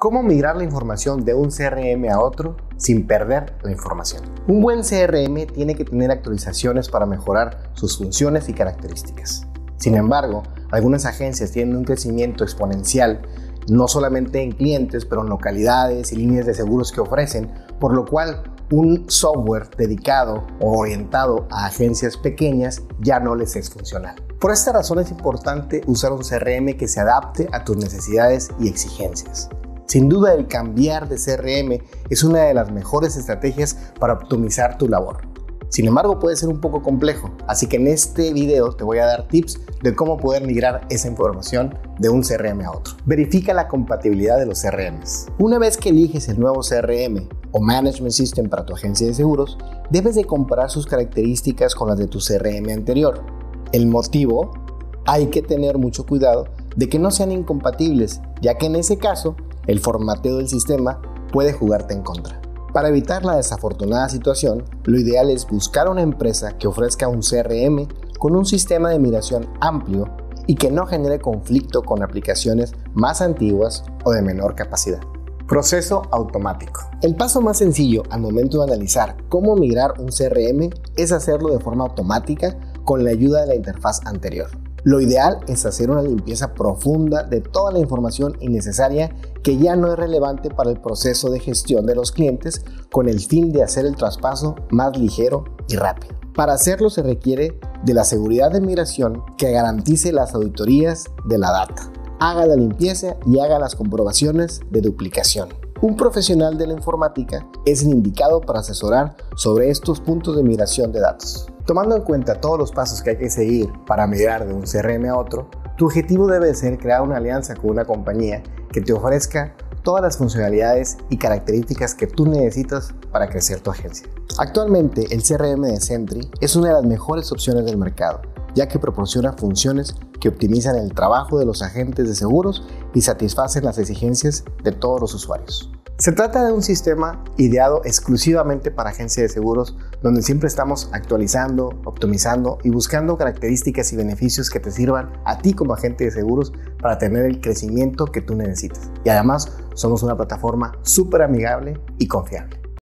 ¿Cómo migrar la información de un CRM a otro sin perder la información? Un buen CRM tiene que tener actualizaciones para mejorar sus funciones y características. Sin embargo, algunas agencias tienen un crecimiento exponencial, no solamente en clientes, pero en localidades y líneas de seguros que ofrecen, por lo cual un software dedicado o orientado a agencias pequeñas ya no les es funcional. Por esta razón es importante usar un CRM que se adapte a tus necesidades y exigencias. Sin duda, el cambiar de CRM es una de las mejores estrategias para optimizar tu labor. Sin embargo, puede ser un poco complejo, así que en este video te voy a dar tips de cómo poder migrar esa información de un CRM a otro. Verifica la compatibilidad de los CRMs. Una vez que eliges el nuevo CRM o Management System para tu agencia de seguros, debes de comparar sus características con las de tu CRM anterior. El motivo: hay que tener mucho cuidado de que no sean incompatibles, ya que en ese caso, el formateo del sistema puede jugarte en contra. Para evitar la desafortunada situación, lo ideal es buscar una empresa que ofrezca un CRM con un sistema de migración amplio y que no genere conflicto con aplicaciones más antiguas o de menor capacidad. Proceso automático. El paso más sencillo al momento de analizar cómo migrar un CRM es hacerlo de forma automática con la ayuda de la interfaz anterior. Lo ideal es hacer una limpieza profunda de toda la información innecesaria que ya no es relevante para el proceso de gestión de los clientes, con el fin de hacer el traspaso más ligero y rápido. Para hacerlo se requiere de la seguridad de migración que garantice las auditorías de la data, haga la limpieza y haga las comprobaciones de duplicación. Un profesional de la informática es el indicado para asesorar sobre estos puntos de migración de datos. Tomando en cuenta todos los pasos que hay que seguir para migrar de un CRM a otro, tu objetivo debe ser crear una alianza con una compañía que te ofrezca todas las funcionalidades y características que tú necesitas para crecer tu agencia. Actualmente, el CRM de Sentry es una de las mejores opciones del mercado, ya que proporciona funciones que optimizan el trabajo de los agentes de seguros y satisfacen las exigencias de todos los usuarios. Se trata de un sistema ideado exclusivamente para agencias de seguros, donde siempre estamos actualizando, optimizando y buscando características y beneficios que te sirvan a ti como agente de seguros para tener el crecimiento que tú necesitas. Y además, somos una plataforma súper amigable y confiable.